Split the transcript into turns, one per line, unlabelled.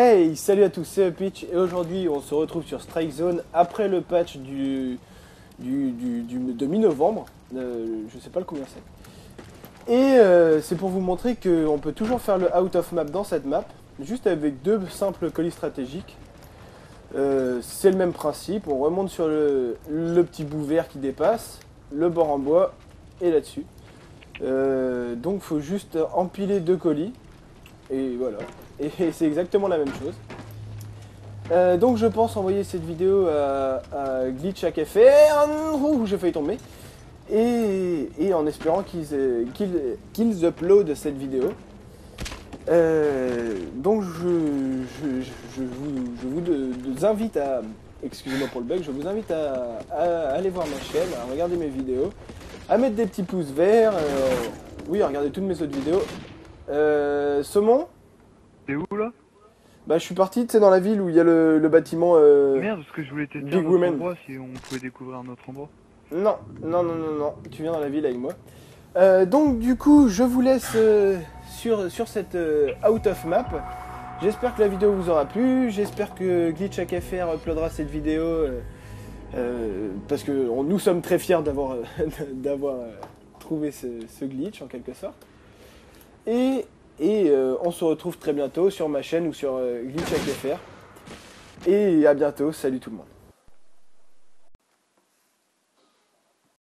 Hey, salut à tous, c'est Upitch et aujourd'hui on se retrouve sur Strike Zone après le patch de mi-novembre. Je sais pas le combien c'est. Et c'est pour vous montrer qu'on peut toujours faire le out of map dans cette map, juste avec deux simples colis stratégiques. C'est le même principe, on remonte sur le petit bout vert qui dépasse, le bord en bois et là-dessus. Donc faut juste empiler deux colis et voilà. Et c'est exactement la même chose. Donc je pense envoyer cette vidéo à GlitchHackFR. Ouh, j'ai failli tomber. Et en espérant qu'ils uploadent cette vidéo. Donc je vous invite à... Excusez-moi pour le bug, je vous invite à aller voir ma chaîne, à regarder mes vidéos, à mettre des petits pouces verts, oui, à regarder toutes mes autres vidéos. Saumon?
T'es où là?
Bah je suis parti, tu sais, dans la ville où il y a le bâtiment
Merde, parce que je voulais te dire
Big
un autre
Woman.
endroit si on pouvait découvrir un autre endroit.
Non, non, non, non, non, tu viens dans la ville avec moi. Donc du coup, je vous laisse sur cette out of map. J'espère que la vidéo vous aura plu, j'espère que GlitchHackFR uploadera cette vidéo parce que nous sommes très fiers d'avoir trouvé ce glitch en quelque sorte. Et on se retrouve très bientôt sur ma chaîne ou sur GlitchHackFR. Et à bientôt, salut tout le monde.